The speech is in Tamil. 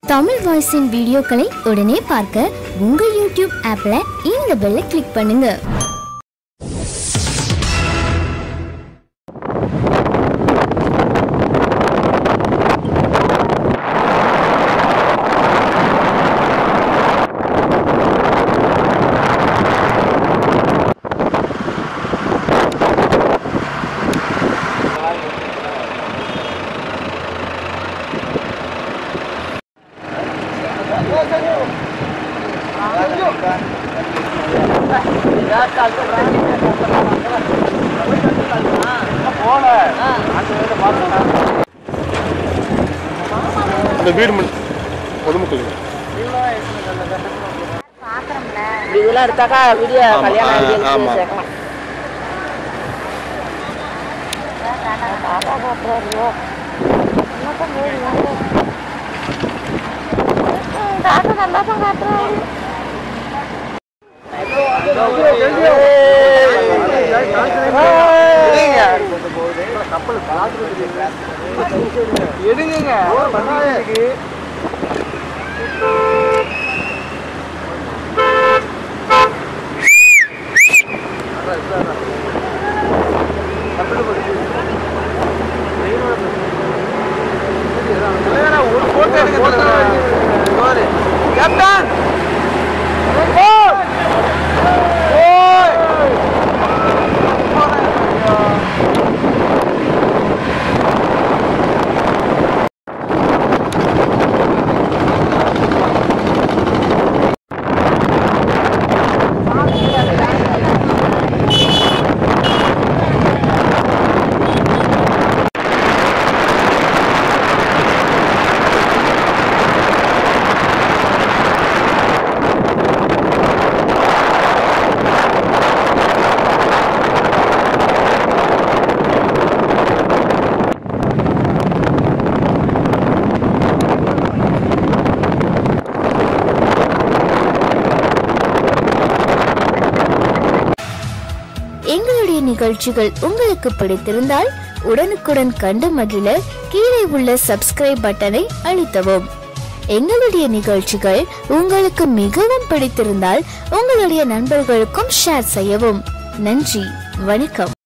தமிழ் வாய்ஸின் வீடியோக்களை உடனே பார்க்க உங்கள் யூடியூப் ஆப்ல இந்த பெல்லை கிளிக் பண்ணுங்க. அந்த வீடு பொதுமக்கள் இதெல்லாம் எடுத்தாக்கா வீடியோ கல்யாணம் சேர்க்கலாம். நல்லா தான் காட்டுறோம். எடுங்க ஒரு போட்டோ எடுங்க கேப்டன். எங்களுடைய நிகழ்ச்சிகள் உங்களுக்கு பிடித்திருந்தால் உடனுக்குடன் கண்டு மகிழ கீழே உள்ள சப்ஸ்கிரைப் பட்டனை அழுத்தவும். எங்களுடைய நிகழ்ச்சிகள் உங்களுக்கு மிகவும் பிடித்திருந்தால் உங்களுடைய நண்பர்களுக்கும் ஷேர் செய்யவும். நன்றி, வணக்கம்.